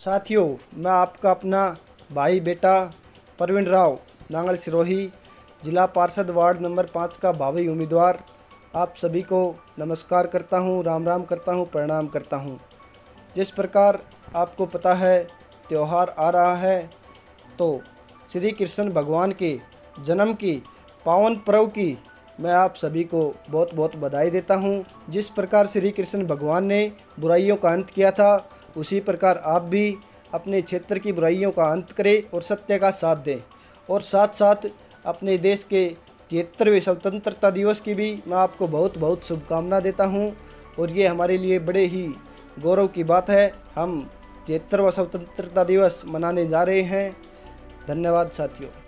साथियों, मैं आपका अपना भाई बेटा प्रवीण राव नांगल सिरोही, जिला पार्षद वार्ड नंबर 5 का भावी उम्मीदवार आप सभी को नमस्कार करता हूं, राम राम करता हूं, प्रणाम करता हूं। जिस प्रकार आपको पता है त्यौहार आ रहा है, तो श्री कृष्ण भगवान के जन्म की पावन पर्व की मैं आप सभी को बहुत बहुत बधाई देता हूं। जिस प्रकार श्री कृष्ण भगवान ने बुराइयों का अंत किया था, उसी प्रकार आप भी अपने क्षेत्र की बुराइयों का अंत करें और सत्य का साथ दें। और साथ साथ अपने देश के 73वें स्वतंत्रता दिवस की भी मैं आपको बहुत बहुत शुभकामना देता हूं। और ये हमारे लिए बड़े ही गौरव की बात है, हम 73वां स्वतंत्रता दिवस मनाने जा रहे हैं। धन्यवाद साथियों।